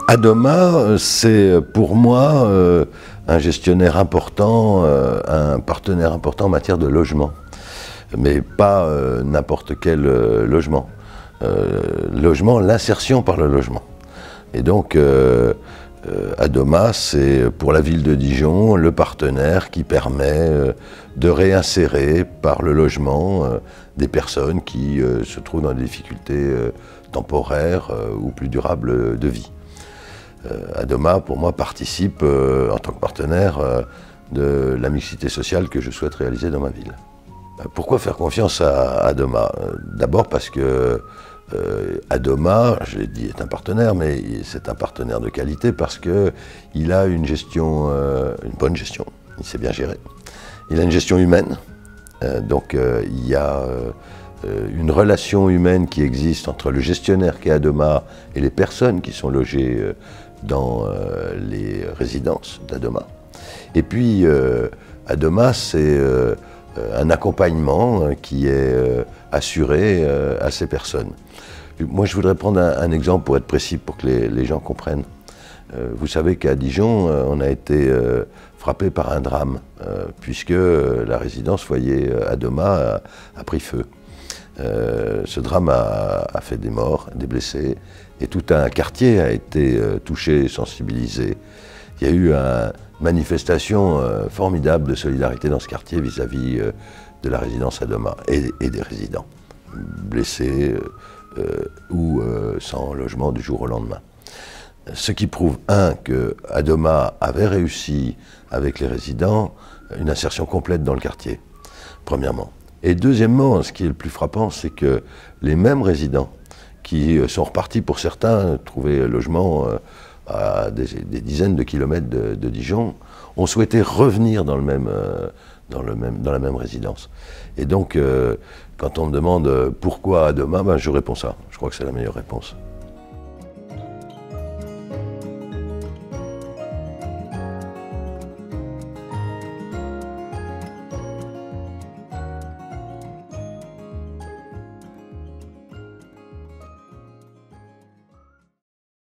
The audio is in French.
Adoma, c'est pour moi un gestionnaire important, un partenaire important en matière de logement. Mais pas n'importe quel logement. Logement, l'insertion par le logement. Et donc, Adoma, c'est pour la ville de Dijon le partenaire qui permet de réinsérer par le logement des personnes qui se trouvent dans des difficultés temporaires ou plus durables de vie. Adoma, pour moi, participe en tant que partenaire de la mixité sociale que je souhaite réaliser dans ma ville. Pourquoi faire confiance à Adoma? D'abord parce que Adoma, je l'ai dit, est un partenaire, mais c'est un partenaire de qualité parce qu'il a une gestion, une bonne gestion, il sait bien gérer. Il a une gestion humaine, donc il y a une relation humaine qui existe entre le gestionnaire qu'est Adoma et les personnes qui sont logées dans les résidences d'Adoma. Et puis Adoma, c'est un accompagnement qui est assuré à ces personnes. Moi, je voudrais prendre un exemple pour être précis, pour que les gens comprennent. Vous savez qu'à Dijon, on a été frappé par un drame, puisque la résidence foyer Adoma a pris feu. Ce drame a fait des morts, des blessés, et tout un quartier a été touché, sensibilisé. Il y a eu une manifestation formidable de solidarité dans ce quartier vis-à-vis de la résidence Adoma et des résidents, blessés ou sans logement du jour au lendemain. Ce qui prouve, que Adoma avait réussi avec les résidents une insertion complète dans le quartier, premièrement. Et deuxièmement, ce qui est le plus frappant, c'est que les mêmes résidents qui sont repartis pour certains trouver logement à des dizaines de kilomètres de Dijon, ont souhaité revenir dans la même résidence. Et donc, quand on me demande pourquoi Adoma, je réponds ça. Je crois que c'est la meilleure réponse.